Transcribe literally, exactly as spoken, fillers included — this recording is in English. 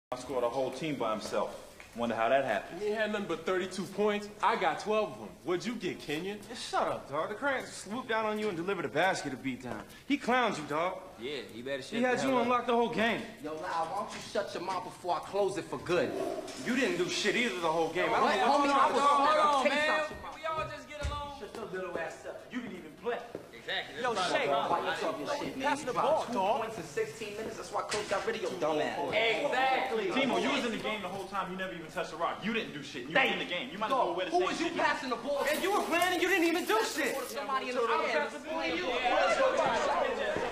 I scored a whole team by himself. Wonder how that happened. He ain't had nothing but thirty-two points. I got twelve of them. What'd you get, Kenyon? Just shut up, dog. The Cranes swooped down on you and delivered a basket to beat down. He clowns you, dog. Yeah, he better shut He had you unlock the whole game. Yo, Lyle, why don't you shut your mouth before I close it for good? You didn't do shit either the whole game. I What, don't know homie? I was Hold on, taste man. out your mouth. We all just get along. Shut your little ass up. You didn't even play. Exactly. Yo, That's Shay, right. why you talking shit, man? Pass You the dropped ball, two dog. points in sixteen minutes. That's why Coach got rid of your dumb ass. Exactly. Timo, you was in the game the whole time. You never even touched a rock. You didn't do shit. You were in the game. You might as well wear the Who same was you shit. passing the ball to? And you were playing and you didn't even do shit. Somebody in the I was head. about to play you. Yeah, let's go.